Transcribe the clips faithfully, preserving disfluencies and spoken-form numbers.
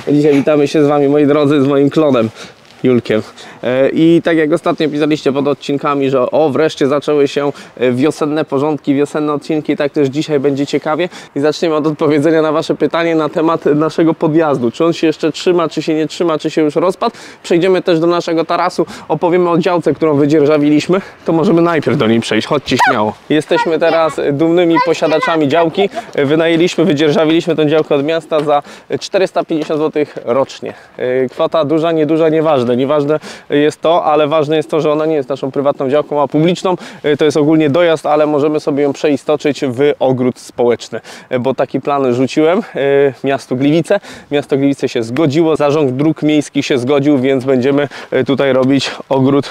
Dzisiaj witamy się z wami, moi drodzy, z moim klonem Julkiem. I tak jak ostatnio pisaliście pod odcinkami, że o, wreszcie zaczęły się wiosenne porządki, wiosenne odcinki, tak też dzisiaj będzie ciekawie. I zaczniemy od odpowiedzenia na wasze pytanie na temat naszego podjazdu. Czy on się jeszcze trzyma, czy się nie trzyma, czy się już rozpadł. Przejdziemy też do naszego tarasu, opowiemy o działce, którą wydzierżawiliśmy. To możemy najpierw do niej przejść, chodźcie śmiało. Jesteśmy teraz dumnymi posiadaczami działki. Wynajęliśmy, wydzierżawiliśmy tę działkę od miasta za czterysta pięćdziesiąt złotych rocznie. Kwota duża, nieduża, nieważne. Nieważne jest to, ale ważne jest to, że ona nie jest naszą prywatną działką, a publiczną. To jest ogólnie dojazd, ale możemy sobie ją przeistoczyć w ogród społeczny, bo taki plan rzuciłem miastu Gliwice. Miasto Gliwice się zgodziło, Zarząd Dróg Miejskich się zgodził, więc będziemy tutaj robić ogród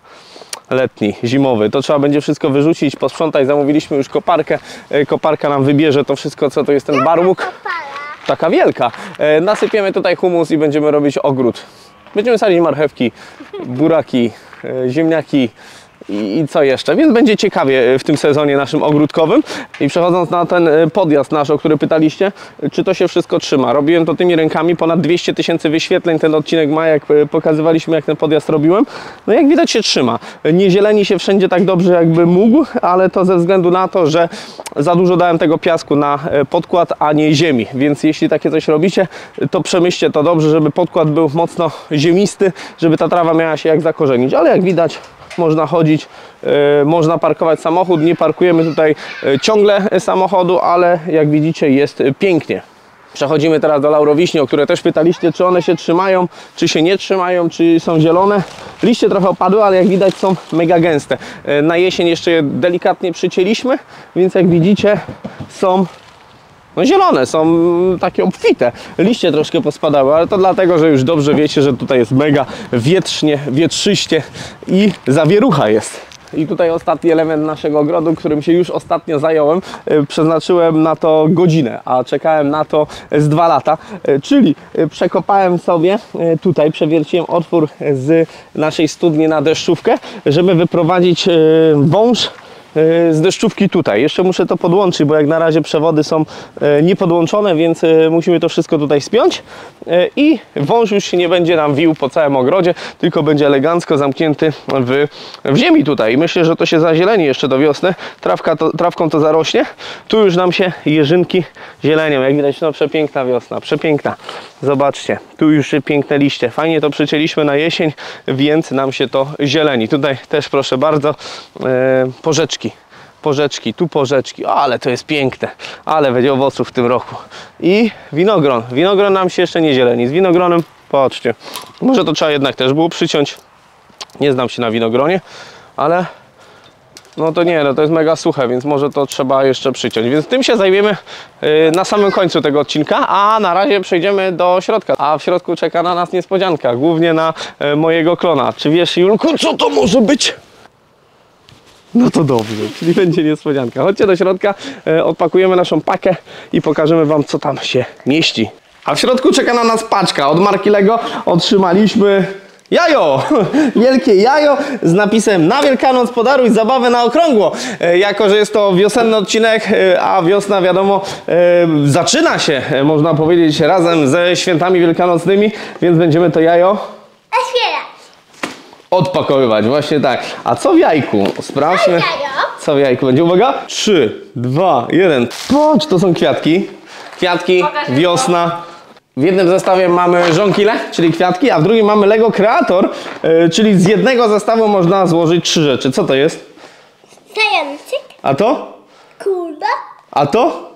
letni, zimowy. To trzeba będzie wszystko wyrzucić, posprzątać. Zamówiliśmy już koparkę. Koparka nam wybierze to wszystko, co to jest ten barłuk. Taka wielka. Nasypiemy tutaj humus i będziemy robić ogród. Będziemy sadzić marchewki, buraki, ziemniaki i, i co jeszcze. Więc będzie ciekawie w tym sezonie naszym ogródkowym. I przechodząc na ten podjazd nasz, o który pytaliście, czy to się wszystko trzyma. Robiłem to tymi rękami, ponad dwieście tysięcy wyświetleń ten odcinek ma, jak pokazywaliśmy, jak ten podjazd robiłem. No jak widać się trzyma. Nie zieleni się wszędzie tak dobrze, jakby mógł, ale to ze względu na to, że za dużo dałem tego piasku na podkład, a nie ziemi. Więc jeśli takie coś robicie, to przemyślcie to dobrze, żeby podkład był mocno ziemisty, żeby ta trawa miała się jak zakorzenić. Ale jak widać, można chodzić, yy, można parkować samochód. Nie parkujemy tutaj yy, ciągle samochodu, ale jak widzicie, jest pięknie. Przechodzimy teraz do laurowiśni, o które też pytaliście, czy one się trzymają, czy się nie trzymają, czy są zielone. Liście trochę opadły, ale jak widać są mega gęste. Yy, na jesień jeszcze je delikatnie przycięliśmy, więc jak widzicie są no zielone, są takie obfite. Liście troszkę pospadały, ale to dlatego, że już dobrze wiecie, że tutaj jest mega wietrznie, wietrzyście i zawierucha jest. I tutaj ostatni element naszego ogrodu, którym się już ostatnio zająłem. Przeznaczyłem na to godzinę, a czekałem na to z dwa lata. Czyli przekopałem sobie tutaj, przewierciłem otwór z naszej studni na deszczówkę, żeby wyprowadzić wąż z deszczówki tutaj. Jeszcze muszę to podłączyć, bo jak na razie przewody są niepodłączone, więc musimy to wszystko tutaj spiąć i wąż już się nie będzie nam wił po całym ogrodzie, tylko będzie elegancko zamknięty w, w ziemi tutaj. I myślę, że to się zazieleni jeszcze do wiosny. Trawka to, trawką to zarośnie. Tu już nam się jeżynki zielenią. Jak widać, no przepiękna wiosna, przepiękna. Zobaczcie, tu już piękne liście. Fajnie to przycięliśmy na jesień, więc nam się to zieleni. Tutaj też proszę bardzo, e, porzeczki. Porzeczki, tu porzeczki, o, ale to jest piękne, ale będzie owoców w tym roku. I winogron, winogron nam się jeszcze nie zieleni, z winogronem, patrzcie, może to trzeba jednak też było przyciąć, nie znam się na winogronie, ale no to nie, no to jest mega suche, więc może to trzeba jeszcze przyciąć, więc tym się zajmiemy yy, na samym końcu tego odcinka, a na razie przejdziemy do środka, a w środku czeka na nas niespodzianka, głównie na yy, mojego klona. Czy wiesz, Julku, co to może być? No to dobrze, czyli będzie niespodzianka. Chodźcie do środka, e, odpakujemy naszą pakę i pokażemy wam, co tam się mieści. A w środku czeka na nas paczka. Od marki Lego otrzymaliśmy jajo! Wielkie jajo z napisem: na Wielkanoc podaruj zabawę na okrągło. E, jako, że jest to wiosenny odcinek, e, a wiosna, wiadomo, e, zaczyna się, e, można powiedzieć, razem ze świętami wielkanocnymi, więc będziemy to jajo odpakowywać, właśnie tak. A co w jajku? Sprawdźmy, co w jajku będzie. Uwaga! trzy, dwa, jeden. Patrz, to są kwiatki. Kwiatki, wiosna. W jednym zestawie mamy żonkile, czyli kwiatki, a w drugim mamy Lego Creator, yy, czyli z jednego zestawu można złożyć trzy rzeczy. Co to jest? Zajączyk. A to? Kulda. A to?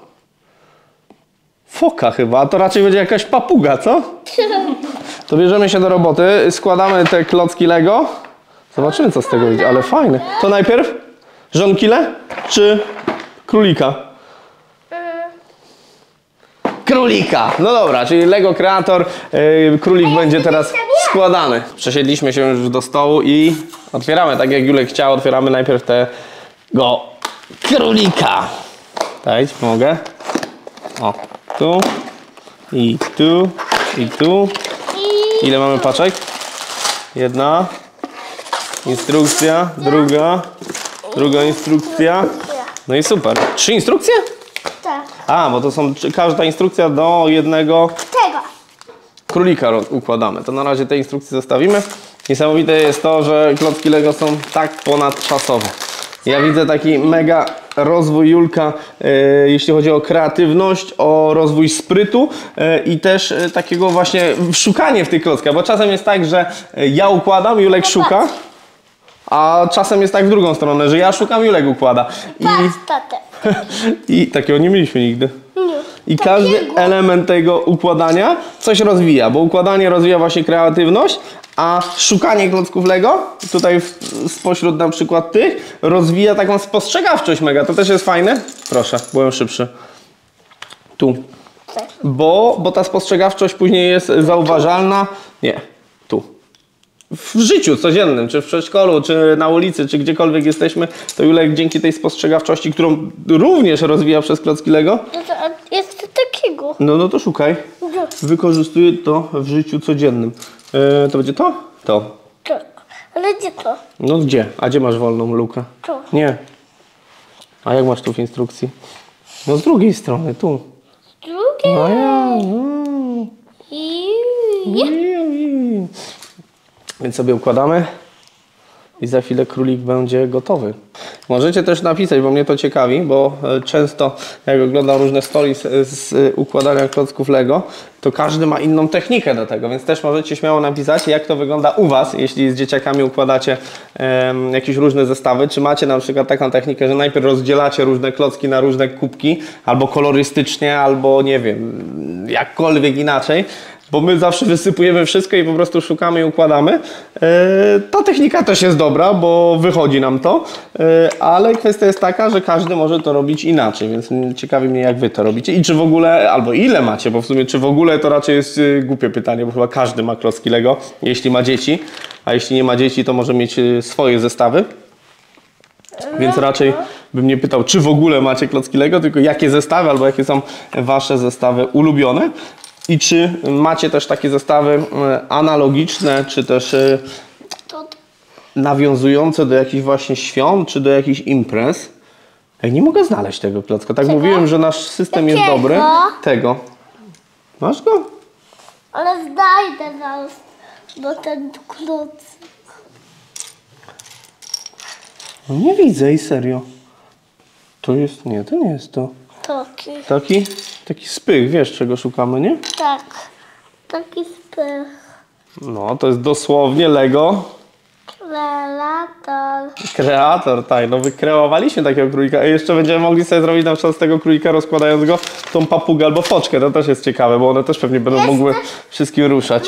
Foka chyba, a to raczej będzie jakaś papuga, co? To bierzemy się do roboty, składamy te klocki Lego. Zobaczymy, co z tego wyjdzie, ale fajne. To najpierw żonkile czy królika? Królika! No dobra, czyli Lego Creator, yy, królik będzie teraz składany. Przesiedliśmy się już do stołu i otwieramy, tak jak Julek chciał, otwieramy najpierw tego królika. Daj, pomogę. O, tu i tu i tu. Ile mamy paczek? Jedna. Instrukcja, druga. Druga instrukcja. No i super. Trzy instrukcje? Tak. A, bo to są każda instrukcja do jednego. Tego. Królika układamy. To na razie te instrukcje zostawimy. Niesamowite jest to, że klocki Lego są tak ponadczasowe. Ja widzę taki mega rozwój Julka, e, jeśli chodzi o kreatywność, o rozwój sprytu e, i też e, takiego właśnie szukanie w tych klockach, bo czasem jest tak, że ja układam, Julek szuka, a czasem jest tak w drugą stronę, że ja szukam, Julek układa. I, Patrz, tatę. i takiego nie mieliśmy nigdy. Nie. I każdy Takiego. element tego układania coś rozwija, bo układanie rozwija właśnie kreatywność, a szukanie klocków Lego, tutaj w, spośród na przykład tych, rozwija taką spostrzegawczość mega. To też jest fajne. Proszę, byłem szybszy. Tu. Tak. Bo, bo ta spostrzegawczość później jest zauważalna. Nie, tu. W życiu codziennym, czy w przedszkolu, czy na ulicy, czy gdziekolwiek jesteśmy, to Julek dzięki tej spostrzegawczości, którą również rozwija przez klocki Lego, No to, a jest to takiego. no, no to szukaj. No, Wykorzystuje to w życiu codziennym. E, to będzie to? To. tak. Ale gdzie to? No gdzie? A gdzie masz wolną lukę? Tu. Nie. A jak masz tu w instrukcji? No z drugiej strony, tu. Drugie. A ja, no. I... Więc sobie układamy i za chwilę królik będzie gotowy. Możecie też napisać, bo mnie to ciekawi, bo często jak oglądam różne stories z układania klocków Lego, to każdy ma inną technikę do tego, więc też możecie śmiało napisać, jak to wygląda u Was, jeśli z dzieciakami układacie um, jakieś różne zestawy. Czy macie na przykład taką technikę, że najpierw rozdzielacie różne klocki na różne kubki, albo kolorystycznie, albo nie wiem, jakkolwiek inaczej. Bo my zawsze wysypujemy wszystko i po prostu szukamy i układamy. Yy, ta technika też jest dobra, bo wychodzi nam to, yy, ale kwestia jest taka, że każdy może to robić inaczej, więc ciekawi mnie, jak Wy to robicie i czy w ogóle, albo ile macie, bo w sumie czy w ogóle to raczej jest yy, głupie pytanie, bo chyba każdy ma klocki Lego, jeśli ma dzieci, a jeśli nie ma dzieci, to może mieć yy, swoje zestawy. Więc raczej bym nie pytał, czy w ogóle macie klocki Lego, tylko jakie zestawy, albo jakie są Wasze zestawy ulubione. I czy macie też takie zestawy analogiczne, czy też To... nawiązujące do jakichś właśnie świąt, czy do jakichś imprez? Ej, nie mogę znaleźć tego klocka. Tak Czego? mówiłem, że nasz system jest Takiego? dobry. Tego. Masz go? Ale znajdę zaraz do ten kloc. No nie widzę i serio. To jest, nie, to nie jest to. Taki. Taki, taki spych, wiesz czego szukamy, nie? Tak. Taki spych. No, to jest dosłownie Lego Relator. Kreator, tak, no wykreowaliśmy takiego królika i jeszcze będziemy mogli sobie zrobić na przykład z tego królika, rozkładając go, tą papugę albo foczkę, to też jest ciekawe, bo one też pewnie będą Jest mogły też- wszystkim ruszać.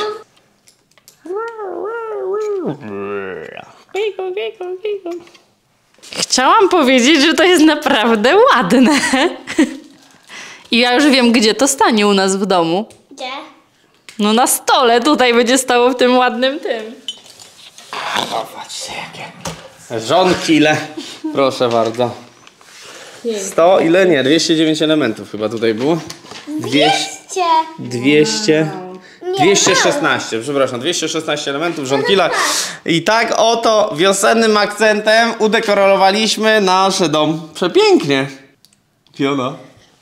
Chciałam powiedzieć, że to jest naprawdę ładne. I ja już wiem, gdzie to stanie u nas w domu. Gdzie? No na stole tutaj będzie stało w tym ładnym tym. Zobaczcie jakie żonki ile, proszę bardzo. sto, ile? Nie, dwieście dziewięć elementów chyba tutaj było. Dwieście. dwieście, dwieście szesnaście, przepraszam, dwieście szesnaście elementów żonkila. I tak oto wiosennym akcentem udekorowaliśmy nasz dom. Przepięknie. Fiona.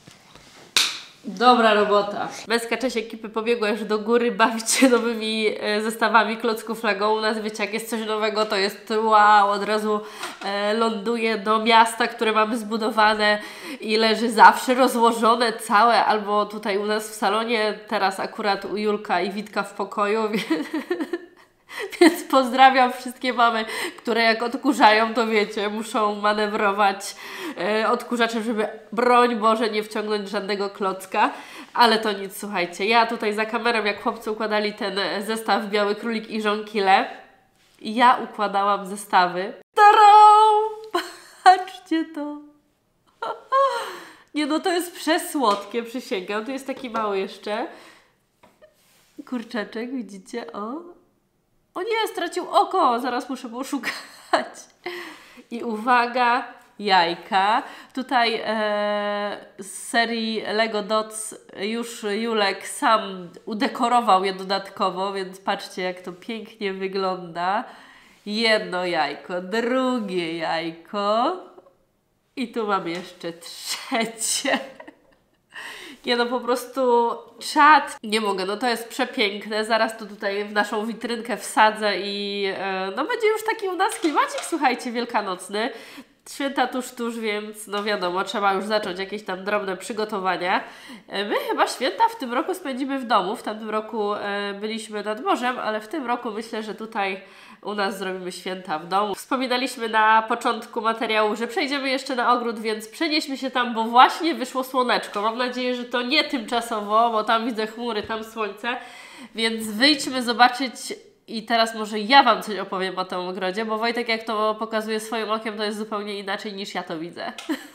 Dobra robota. Bezka, część ekipy pobiegła już do góry bawić się nowymi e, zestawami klocków Lego. U nas, wiecie, jak jest coś nowego, to jest wow, od razu e, ląduje do miasta, które mamy zbudowane i leży zawsze rozłożone całe, albo tutaj u nas w salonie, teraz akurat u Julka i Witka w pokoju, więc pozdrawiam wszystkie mamy, które jak odkurzają, to wiecie, muszą manewrować e, odkurzaczem, żeby broń Boże nie wciągnąć żadnego klocka. Ale to nic, słuchajcie. Ja tutaj za kamerą, jak chłopcy układali ten zestaw Biały Królik i Żonkile, ja układałam zestawy. Tarą! Patrzcie to! Nie no, to jest przesłodkie, przysięgam. Tu jest taki mały jeszcze kurczaczek, widzicie? O! O nie, stracił oko, zaraz muszę poszukać. I uwaga, jajka. Tutaj e, z serii Lego Dots już Julek sam udekorował je dodatkowo, więc patrzcie, jak to pięknie wygląda. Jedno jajko, drugie jajko i tu mam jeszcze trzecie. Nie no, po prostu czad. Nie mogę, no to jest przepiękne. Zaraz to tutaj w naszą witrynkę wsadzę i e, no będzie już taki u nas klimacik, słuchajcie, wielkanocny. Święta tuż, tuż, więc no wiadomo, trzeba już zacząć jakieś tam drobne przygotowania. E, My chyba święta w tym roku spędzimy w domu. W tamtym roku e, byliśmy nad morzem, ale w tym roku myślę, że tutaj u nas zrobimy święta w domu. Wspominaliśmy na początku materiału, że przejdziemy jeszcze na ogród, więc przenieśmy się tam, bo właśnie wyszło słoneczko. Mam nadzieję, że to nie tymczasowo, bo tam widzę chmury, tam słońce. Więc wyjdźmy zobaczyć i teraz może ja Wam coś opowiem o tym ogrodzie, bo Wojtek jak to pokazuje swoim okiem, to jest zupełnie inaczej niż ja to widzę.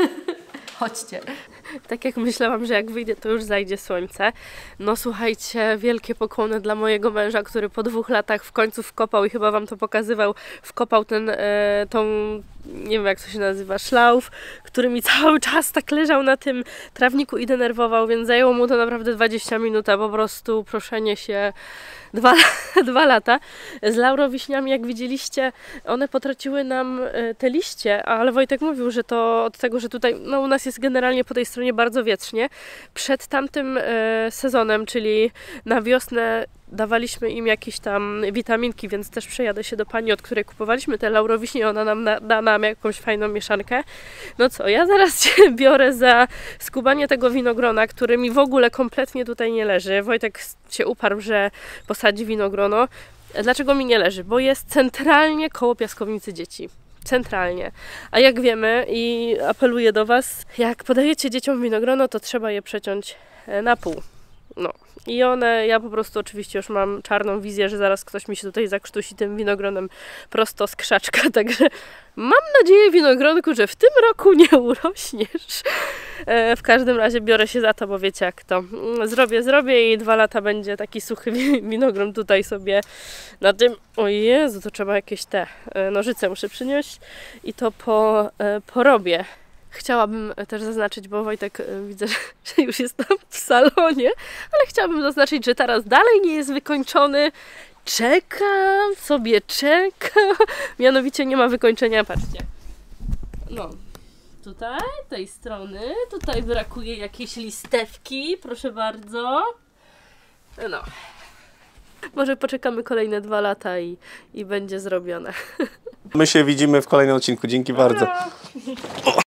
Chodźcie. Tak jak myślałam, że jak wyjdzie, to już zajdzie słońce. No słuchajcie, wielkie pokłony dla mojego męża, który po dwóch latach w końcu wkopał i chyba Wam to pokazywał, wkopał ten, e, tą, nie wiem jak to się nazywa, szlauf, który mi cały czas tak leżał na tym trawniku i denerwował, więc zajęło mu to naprawdę dwadzieścia minut, a po prostu proszenie się dwa, dwa lata. Z laurowiśniami, jak widzieliście, one potraciły nam e, te liście, ale Wojtek mówił, że to od tego, że tutaj, no u nas jest generalnie po tej stronie bardzo wietrznie. Przed tamtym e, sezonem, czyli na wiosnę, dawaliśmy im jakieś tam witaminki, więc też przejadę się do pani, od której kupowaliśmy te laurowiśnie, ona nam na, da nam jakąś fajną mieszankę. No co, ja zaraz się biorę za skubanie tego winogrona, który mi w ogóle kompletnie tutaj nie leży. Wojtek się uparł, że posadzi winogrono. Dlaczego mi nie leży? Bo jest centralnie koło piaskownicy dzieci. Centralnie. A jak wiemy i apeluję do Was, jak podajecie dzieciom winogrono, to trzeba je przeciąć na pół. No. I one, ja po prostu oczywiście już mam czarną wizję, że zaraz ktoś mi się tutaj zakrztusi tym winogronem prosto z krzaczka, także mam nadzieję, winogronku, że w tym roku nie urośniesz. E, w każdym razie biorę się za to, bo wiecie jak to. Zrobię, zrobię i dwa lata będzie taki suchy winogron tutaj sobie na tym. O Jezu, to trzeba jakieś te e, nożyce muszę przynieść i to po, e, porobię. Chciałabym też zaznaczyć, bo Wojtek widzę, że już jest tam w salonie, ale chciałabym zaznaczyć, że teraz dalej nie jest wykończony. Czekam, sobie czekam. Mianowicie nie ma wykończenia, patrzcie. No, tutaj, tej strony, tutaj brakuje jakiejś listewki, proszę bardzo. No. Może poczekamy kolejne dwa lata i, i będzie zrobione. My się widzimy w kolejnym odcinku. Dzięki bardzo. O!